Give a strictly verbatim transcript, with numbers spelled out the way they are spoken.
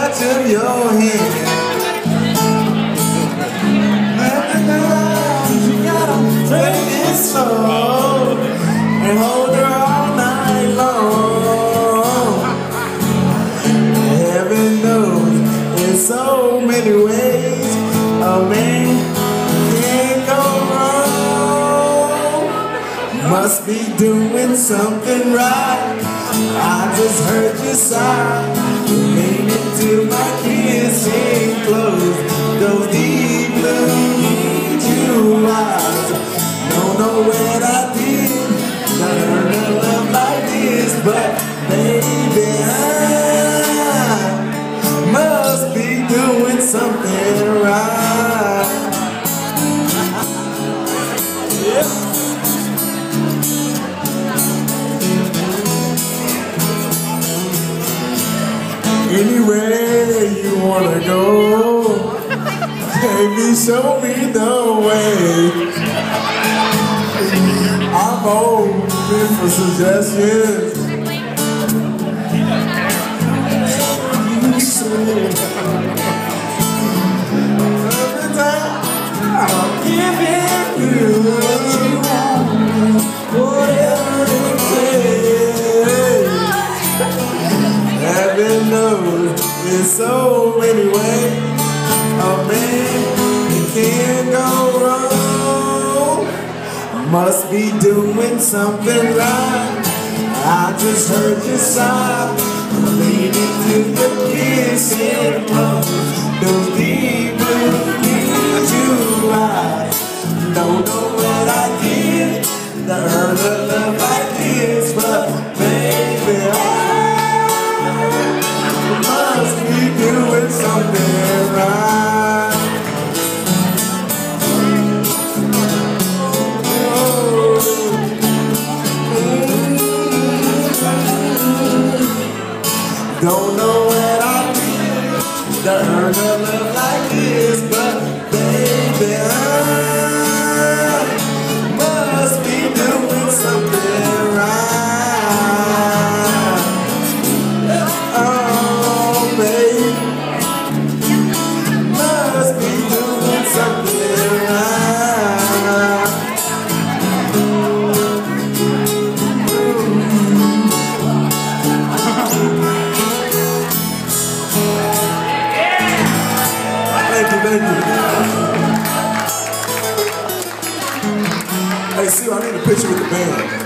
touch of your hand. You gotta take it slow and hold her all night long. Heaven knows in so many ways a man can't go wrong. Must be doing something right. I just heard you sigh. Lean into my kissing close. Those deep blue blue eyes. Don't know what I did to earn a love like this, but baby I must be doing something right. Yeah. Anywhere you wanna go, baby, show me the way. I'm open for suggestions. Every time I'll give you what you want, whatever it takes. Heaven knows in so many ways a man can't go wrong. Must be doing something right. I just heard you sigh. Leaning to the kissing close. Those deep blue blue eyes. Don't know what I did to earn a love like this, but baby I must be doing something right. Don't know what I did to earn a love like this, but baby I must be doing something right. Oh baby, must be doing something right. Thank you, thank you. Hey, see, I need a picture with the band.